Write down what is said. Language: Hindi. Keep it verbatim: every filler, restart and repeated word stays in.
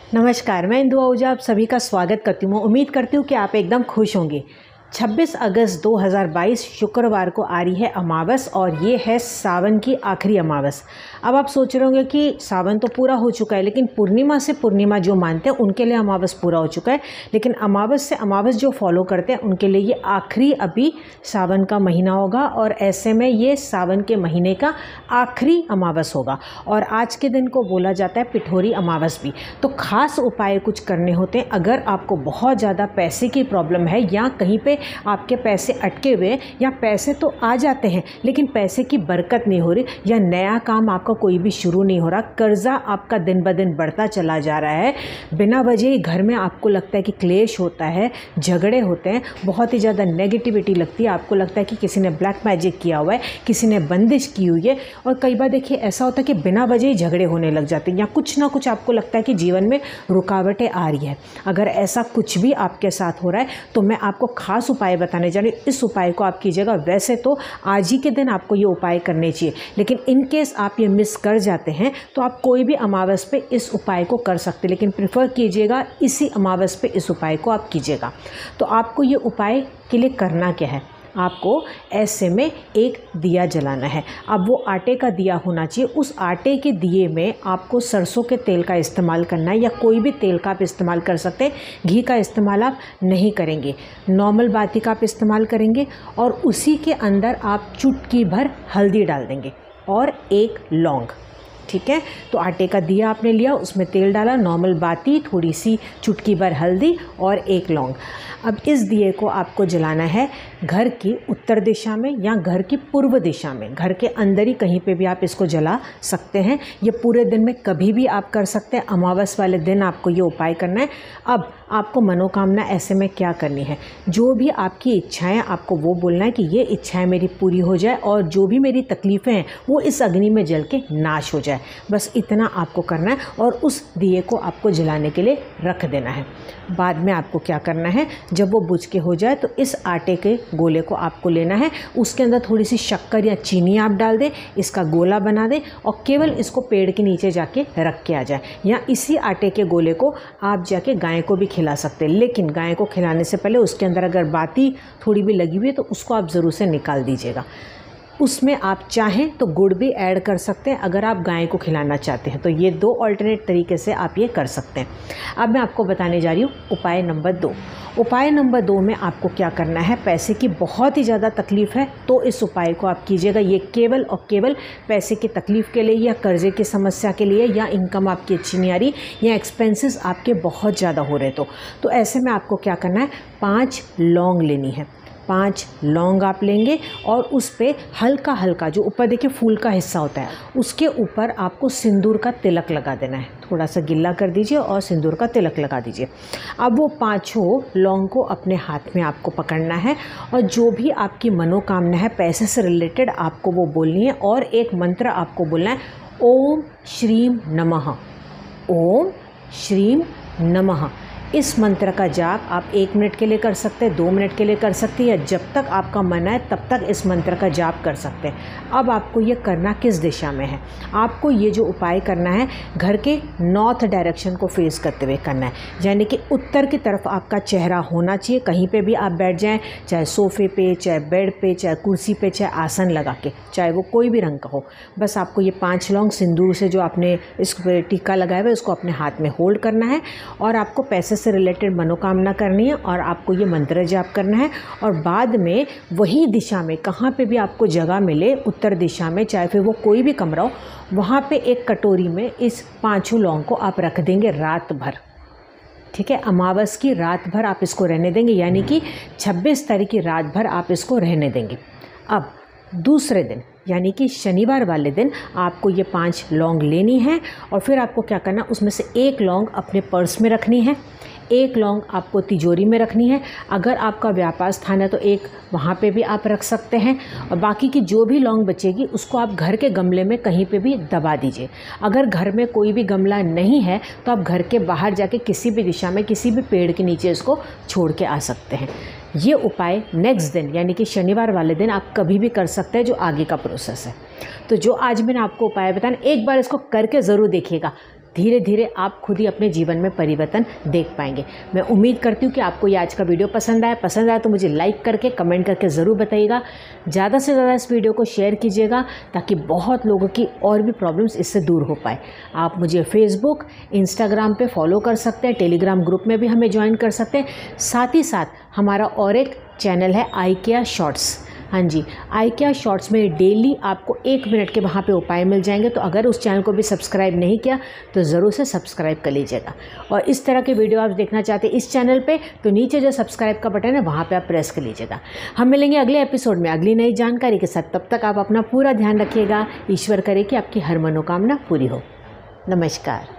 नमस्कार, मैं इंदु आहूजा आप सभी का स्वागत करती हूँ। उम्मीद करती हूँ कि आप एकदम खुश होंगे। छब्बीस अगस्त दो हज़ार बाईस शुक्रवार को आ रही है अमावस और ये है सावन की आखिरी अमावस। अब आप सोच रहे होंगे कि सावन तो पूरा हो चुका है, लेकिन पूर्णिमा से पूर्णिमा जो मानते हैं उनके लिए अमावस पूरा हो चुका है, लेकिन अमावस से अमावस जो फॉलो करते हैं उनके लिए ये आखिरी अभी सावन का महीना होगा और ऐसे में ये सावन के महीने का आखिरी अमावस होगा और आज के दिन को बोला जाता है पिठोरी अमावस भी। तो खास उपाय कुछ करने होते हैं अगर आपको बहुत ज़्यादा पैसे की प्रॉब्लम है या कहीं पे आपके पैसे अटके हुए या पैसे तो आ जाते हैं लेकिन पैसे की बरकत नहीं हो रही या नया काम आपका कोई भी शुरू नहीं हो रहा, कर्जा आपका दिन ब दिन बढ़ता चला जा रहा है, बिना वजह ही घर में आपको लगता है कि क्लेश होता है, झगड़े होते हैं, बहुत ही ज़्यादा नेगेटिविटी लगती है, आपको लगता है कि किसी ने ब्लैक मैजिक किया हुआ है, किसी ने बंदिश की हुई है। और कई बार देखिए ऐसा होता है कि बिना वजह ही झगड़े होने लग जाते हैं या कुछ ना कुछ आपको लगता है कि जीवन में रुकावटें आ रही है। अगर ऐसा कुछ भी आपके साथ हो रहा है तो मैं आपको खास उपाय बताने जा रही हूँ। इस उपाय को आप कीजिएगा। वैसे तो आज ही के दिन आपको ये उपाय करने चाहिए, लेकिन इन केस आप ये मिस कर जाते हैं तो आप कोई भी अमावस पे इस उपाय को कर सकते हैं, लेकिन प्रेफर कीजिएगा इसी अमावस पे इस उपाय को आप कीजिएगा। तो आपको ये उपाय के लिए करना क्या है, आपको ऐसे में एक दिया जलाना है। अब वो आटे का दिया होना चाहिए। उस आटे के दिए में आपको सरसों के तेल का इस्तेमाल करना है या कोई भी तेल का आप इस्तेमाल कर सकते हैं। घी का इस्तेमाल आप नहीं करेंगे, नॉर्मल बाती का आप इस्तेमाल करेंगे और उसी के अंदर आप चुटकी भर हल्दी डाल देंगे और एक लौंग। ठीक है, तो आटे का दिया आपने लिया, उसमें तेल डाला, नॉर्मल बाती, थोड़ी सी चुटकी भर हल्दी और एक लौंग। अब इस दिए को आपको जलाना है घर की उत्तर दिशा में या घर की पूर्व दिशा में, घर के अंदर ही कहीं पे भी आप इसको जला सकते हैं। ये पूरे दिन में कभी भी आप कर सकते हैं, अमावस वाले दिन आपको ये उपाय करना है। अब आपको मनोकामना ऐसे में क्या करनी है, जो भी आपकी इच्छाएं आपको वो बोलना है कि ये इच्छाएं मेरी पूरी हो जाए और जो भी मेरी तकलीफ़ें हैं वो इस अग्नि में जल के नाश हो जाए। बस इतना आपको करना है और उस दिए को आपको जलाने के लिए रख देना है। बाद में आपको क्या करना है, जब वो बुझ के हो जाए तो इस आटे के गोले को आपको लेना है, उसके अंदर थोड़ी सी शक्कर या चीनी आप डाल दें, इसका गोला बना दें और केवल इसको पेड़ के नीचे जाके रख के आ जाए। या इसी आटे के गोले को आप जाके गाय को भी खिला सकते हैं, लेकिन गाय को खिलाने से पहले उसके अंदर अगर बाती थोड़ी भी लगी हुई है तो उसको आप ज़रूर से निकाल दीजिएगा। उसमें आप चाहें तो गुड़ भी ऐड कर सकते हैं अगर आप गाय को खिलाना चाहते हैं। तो ये दो अल्टरनेट तरीके से आप ये कर सकते हैं। अब मैं आपको बताने जा रही हूँ उपाय नंबर दो। उपाय नंबर दो में आपको क्या करना है, पैसे की बहुत ही ज़्यादा तकलीफ़ है तो इस उपाय को आप कीजिएगा। ये केवल और केवल पैसे की तकलीफ़ के लिए या कर्जे की समस्या के लिए या इनकम आपकी अच्छी नहीं आ रही या एक्सपेंसेस आपके बहुत ज़्यादा हो रहे तो तो ऐसे में आपको क्या करना है, पाँच लौंग लेनी है। पांच लौंग आप लेंगे और उस पर हल्का हल्का जो ऊपर देखिए फूल का हिस्सा होता है उसके ऊपर आपको सिंदूर का तिलक लगा देना है। थोड़ा सा गिल्ला कर दीजिए और सिंदूर का तिलक लगा दीजिए। अब वो पांचों लौंग को अपने हाथ में आपको पकड़ना है और जो भी आपकी मनोकामना है पैसे से रिलेटेड आपको वो बोलनी है और एक मंत्र आपको बोलना है, ओम श्रीम नमः, ओम श्रीम नमः। इस मंत्र का जाप आप एक मिनट के लिए कर सकते हैं, दो मिनट के लिए कर सकते हैं या जब तक आपका मन आए तब तक इस मंत्र का जाप कर सकते हैं। अब आपको ये करना किस दिशा में है, आपको ये जो उपाय करना है घर के नॉर्थ डायरेक्शन को फेस करते हुए करना है, यानी कि उत्तर की तरफ आपका चेहरा होना चाहिए। कहीं पे भी आप बैठ जाएं, चाहे सोफ़े पे, चाहे बेड पे, चाहे कुर्सी पे, चाहे आसन लगा के, चाहे वो कोई भी रंग का हो। बस आपको ये पाँच लौंग सिंदूर से जो आपने इस टीका लगाया हुआ है उसको अपने हाथ में होल्ड करना है और आपको पैसे से रिलेटेड मनोकामना करनी है और आपको ये मंत्र जाप करना है। और बाद में वही दिशा में कहाँ पे भी आपको जगह मिले उत्तर दिशा में, चाहे फिर वो कोई भी कमरा हो, वहाँ पे एक कटोरी में इस पांचों लौंग को आप रख देंगे रात भर। ठीक है, अमावस की रात भर आप इसको रहने देंगे, यानी कि छब्बीस तारीख की रात भर आप इसको रहने देंगे। अब दूसरे दिन यानी कि शनिवार वाले दिन आपको ये पांच लौंग लेनी है और फिर आपको क्या करना, उसमें से एक लौंग अपने पर्स में रखनी है, एक लौंग आपको तिजोरी में रखनी है। अगर आपका व्यापार स्थान है तो एक वहाँ पे भी आप रख सकते हैं और बाकी की जो भी लौंग बचेगी उसको आप घर के गमले में कहीं पे भी दबा दीजिए। अगर घर में कोई भी गमला नहीं है तो आप घर के बाहर जाके किसी भी दिशा में किसी भी पेड़ के नीचे इसको छोड़ के आ सकते हैं। ये उपाय नेक्स्ट दिन यानी कि शनिवार वाले दिन आप कभी भी कर सकते हैं, जो आगे का प्रोसेस है। तो जो आज मैंने आपको उपाय बताया, एक बार इसको करके ज़रूर देखिएगा। धीरे धीरे आप खुद ही अपने जीवन में परिवर्तन देख पाएंगे। मैं उम्मीद करती हूँ कि आपको ये आज का वीडियो पसंद आया पसंद आया तो मुझे लाइक करके कमेंट करके ज़रूर बताइएगा। ज़्यादा से ज़्यादा इस वीडियो को शेयर कीजिएगा ताकि बहुत लोगों की और भी प्रॉब्लम्स इससे दूर हो पाए। आप मुझे फेसबुक इंस्टाग्राम पे फॉलो कर सकते हैं, टेलीग्राम ग्रुप में भी हमें ज्वाइन कर सकते हैं। साथ ही साथ हमारा और एक चैनल है आई केयर शॉर्ट्स। हाँ जी, आई केयर शॉर्ट्स में डेली आपको एक मिनट के वहाँ पे उपाय मिल जाएंगे। तो अगर उस चैनल को भी सब्सक्राइब नहीं किया तो ज़रूर से सब्सक्राइब कर लीजिएगा। और इस तरह के वीडियो आप देखना चाहते हैं इस चैनल पे तो नीचे जो सब्सक्राइब का बटन है वहाँ पे आप प्रेस कर लीजिएगा। हम मिलेंगे अगले एपिसोड में अगली नई जानकारी के साथ। तब तक आप अपना पूरा ध्यान रखिएगा। ईश्वर करे कि आपकी हर मनोकामना पूरी हो। नमस्कार।